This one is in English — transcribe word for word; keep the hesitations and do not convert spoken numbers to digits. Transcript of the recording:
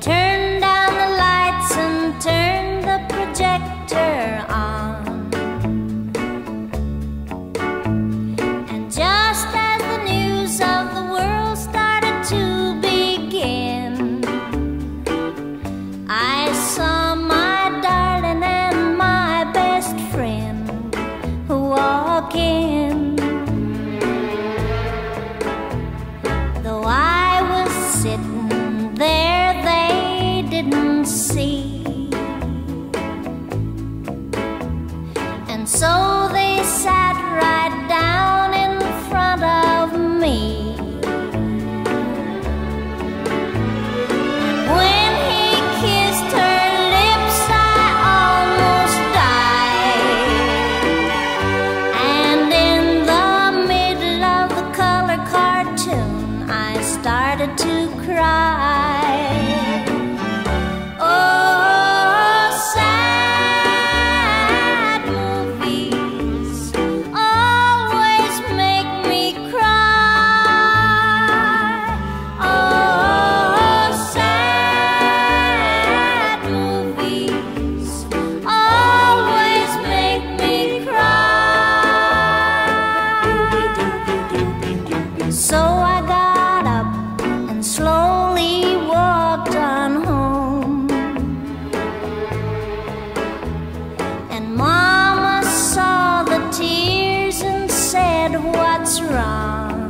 turned down the lights and turned the projector on. And just as the news of the world started to begin, I saw my darling and my best friend walk in. Though I was sitting there, they didn't see. And so they sat right down in front of me. And when he kissed her lips, I almost died. And in the middle of the color cartoon, I started to cry. Oh, sad movies always make me cry. Oh, sad movies always make me cry. So I got up and slowly walked on home. And Mama saw the tears and said, "What's wrong?"